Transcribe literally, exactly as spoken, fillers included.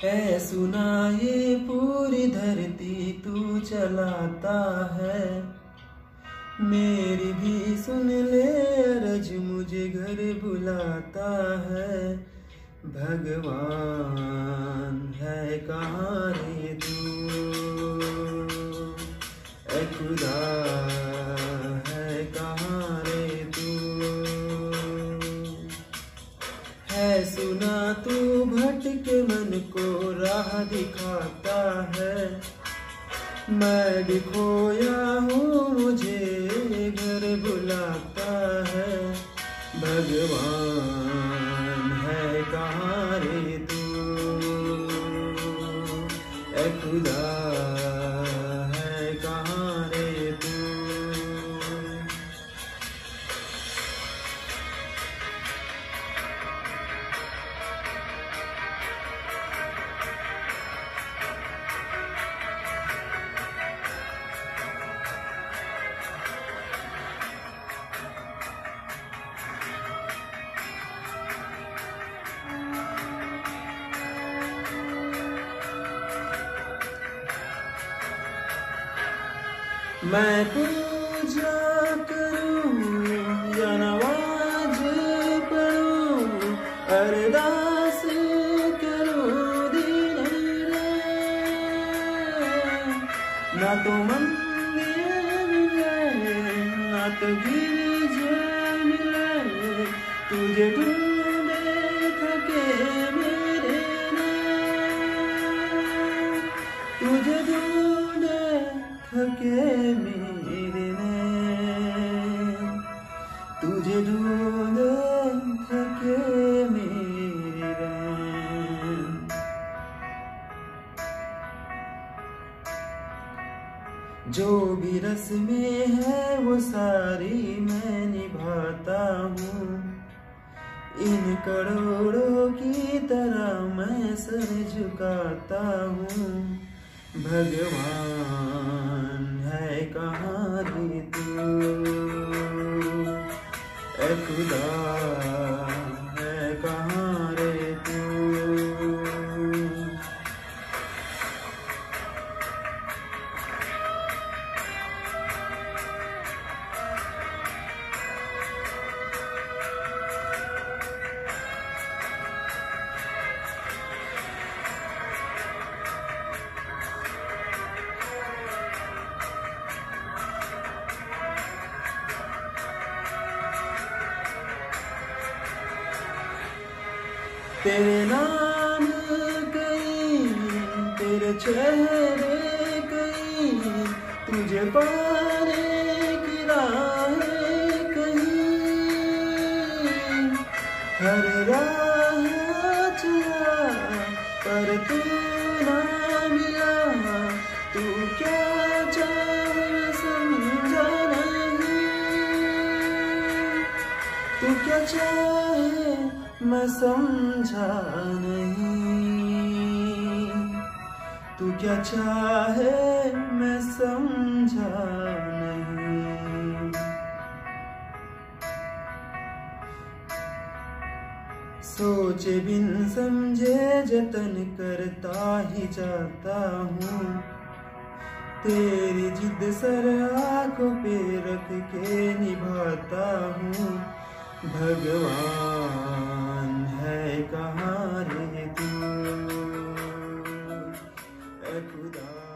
है सुना ये पूरी धरती तू चलाता है, मेरी भी सुन ले अरज मुझे घर बुलाता है। भगवान है कहाँ रे तू, ऐ खुदा है कहाँ रे तू। है सुना तू भटके मन को राह दिखाता है, मैं भी खोया हूँ मुझे घर बुलाता है। भगवान है कहाँ रे तू, ऐ खुदा है कहाँ रे तू। मैं पूजा करूं या नमाज पढ़ूं, अरदास करूं दिन रात, ना तो मंदिर मिले ना तो गिरजा मिले, तुझे ढूंढे थके मेरे नाम, तुझे ढूंढे थके मेरे नैन, तुझे ढूंढे थके मेरे नैन। जो भी रस्में है वो सारी मैं निभाता हूँ, इन करोड़ों की तरह मैं सर झुकाता हूँ। भगवान है कहाँ रे तू, ऐ खुदा है कहाँ रे तू। तेरे नाम कहीं, तेरे चेहरे कहीं, तुझे पाने की राहें कहीं, हर राह चला पर तू ना मिला, तू क्या चाहे समझा नहीं, तू क्या चाहे मैं समझा नहीं, तू क्या चाहे मैं समझा नहीं। सोचे बिन समझे जतन करता ही जाता हूँ, तेरी जिद सर आँखों पे रख के निभाता हूँ। भगवान है कहाँ रे तू, ऐ खुदा।